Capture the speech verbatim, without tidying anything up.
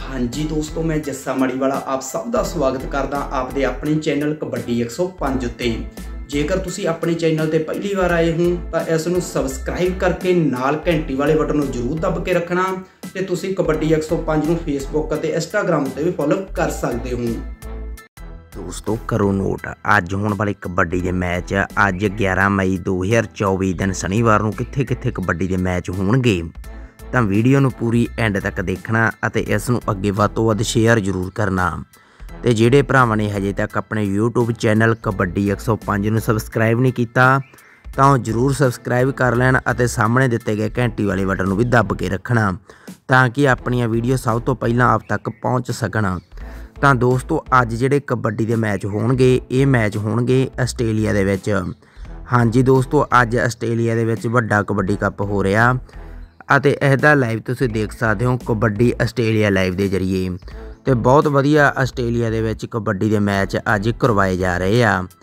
हाँ जी दोस्तों, मैं जस्सा मड़ीवाला आप सब का स्वागत करदा आपदे अपने चैनल कबड्डी एक सौ पाँच उत्ते। जेकर तुसी अपने चैनल ते पहली बार आए हो तो इस नूं सबसक्राइब करके नाल घंटी वाले बटन नूं जरूर दब के रखना ते तुसी कबड्डी एक सौ पाँच नूं फेसबुक ते इंस्टाग्राम ते भी फॉलो कर सकते हो। दोस्तों करो नोट, अज होने वाले कबड्डी के मैच अज ग्यारह मई दो हज़ार चौबीस दिन शनिवार नूं कित्थे कित्थे कबड्डी के मैच होणगे। तो वीडियो नूं पूरी एंड तक देखना और इस नूं अगे वध तों वध शेयर जरूर करना। तो जिहड़े भरावां ने हजे तक अपने यूट्यूब चैनल कबड्डी एक सौ पाँच नूं सबसक्राइब नहीं कीता तो जरूर सबसक्राइब कर लैण और सामने दिते गए घंटी वाले बटन नूं भी दब के रखना ताकि अपनियां वीडियो सब तो पहलां आप तक पहुँच सकण। तो दोस्तों अज जिहड़े कबड्डी के मैच होणगे ये मैच होणगे आस्ट्रेलिया दे विच। हाँ जी दोस्तों, अज आस्ट्रेलिया दे विच वड्डा कबड्डी कप हो रहा ਅਤੇ ਇਹਦਾ ਲਾਈਵ ਤੁਸੀਂ देख सकते हो कबड्डी आस्ट्रेलिया लाइव के जरिए। तो बहुत वधिया आस्ट्रेलिया ਦੇ ਵਿੱਚ कबड्डी के मैच अज करवाए जा रहे हैं।